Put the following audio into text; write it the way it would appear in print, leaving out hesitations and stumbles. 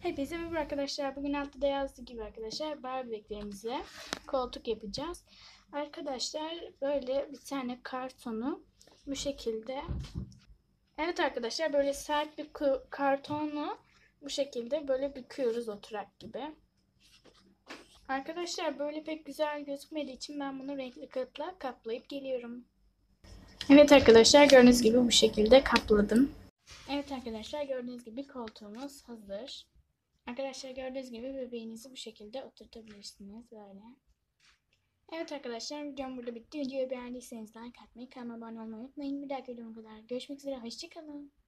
Hepinize merhaba arkadaşlar. Bugün altta da yazdığı gibi arkadaşlar Barbie bebeklerimize koltuk yapacağız. Arkadaşlar böyle bir tane kartonu bu şekilde. Evet arkadaşlar böyle sert bir kartonu bu şekilde böyle büküyoruz oturak gibi. Arkadaşlar böyle pek güzel gözükmediği için ben bunu renkli kağıtla kaplayıp geliyorum. Evet arkadaşlar gördüğünüz gibi bu şekilde kapladım. Evet arkadaşlar gördüğünüz gibi koltuğumuz hazır. Arkadaşlar gördüğünüz gibi bebeğinizi bu şekilde oturtabilirsiniz böyle. Evet arkadaşlar videom burada bitti. Videoyu beğendiyseniz like atmayı, kanalıma abone olmayı unutmayın. Bir dahaki videoma kadar görüşmek üzere. Hoşçakalın.